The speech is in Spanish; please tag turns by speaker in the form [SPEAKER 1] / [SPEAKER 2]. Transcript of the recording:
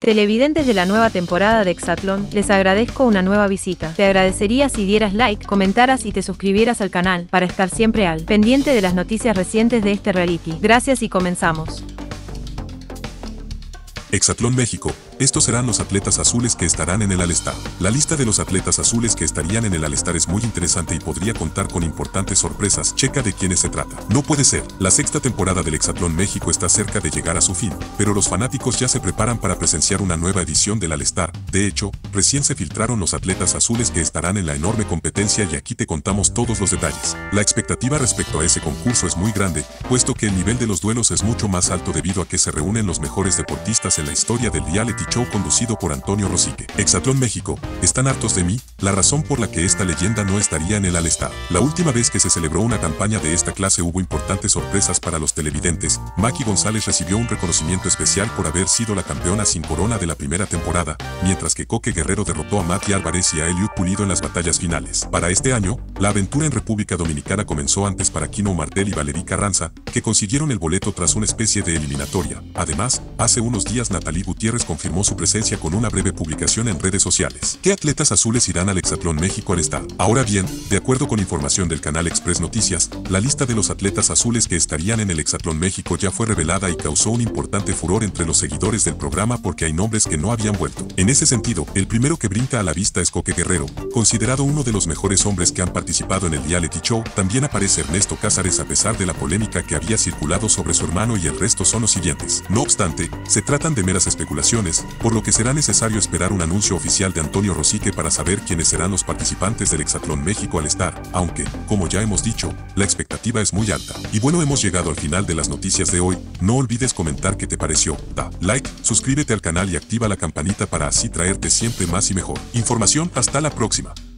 [SPEAKER 1] Televidentes de la nueva temporada de Exatlón, les agradezco una nueva visita. Te agradecería si dieras like, comentaras y te suscribieras al canal para estar siempre al pendiente de las noticias recientes de este reality. Gracias y comenzamos.
[SPEAKER 2] Exatlón México. Estos serán los atletas azules que estarán en el All-Star. La lista de los atletas azules que estarían en el All-Star es muy interesante y podría contar con importantes sorpresas. Checa de quiénes se trata. No puede ser. La sexta temporada del Exatlón México está cerca de llegar a su fin, pero los fanáticos ya se preparan para presenciar una nueva edición del All-Star. De hecho, recién se filtraron los atletas azules que estarán en la enorme competencia y aquí te contamos todos los detalles. La expectativa respecto a ese concurso es muy grande, puesto que el nivel de los duelos es mucho más alto debido a que se reúnen los mejores deportistas en la historia del reality show conducido por Antonio Rosique. Exatlón México, están hartos de mí, la razón por la que esta leyenda no estaría en el All-Star. La última vez que se celebró una campaña de esta clase hubo importantes sorpresas para los televidentes. Maki González recibió un reconocimiento especial por haber sido la campeona sin corona de la primera temporada, mientras que Coque Guerrero derrotó a Mati Álvarez y a Eliud Pulido en las batallas finales. Para este año, la aventura en República Dominicana comenzó antes para Kino Martel y Valerie Carranza, que consiguieron el boleto tras una especie de eliminatoria. Además, hace unos días Natalie Gutiérrez confirmó su presencia con una breve publicación en redes sociales. ¿Qué atletas azules irán al Exatlón México All-Star? Ahora bien, de acuerdo con información del canal Express Noticias, la lista de los atletas azules que estarían en el Exatlón México ya fue revelada y causó un importante furor entre los seguidores del programa porque hay nombres que no habían vuelto. En ese sentido, el primero que brinca a la vista es Coque Guerrero, considerado uno de los mejores hombres que han participado en el reality show. También aparece Ernesto Cázares a pesar de la polémica que había circulado sobre su hermano y el resto son los siguientes. No obstante, se tratan de meras especulaciones, por lo que será necesario esperar un anuncio oficial de Antonio Rosique para saber quiénes serán los participantes del Exatlón México All-Star, aunque, como ya hemos dicho, la expectativa es muy alta. Y bueno, hemos llegado al final de las noticias de hoy. No olvides comentar qué te pareció, da like, suscríbete al canal y activa la campanita para así traerte siempre más y mejor información. Hasta la próxima.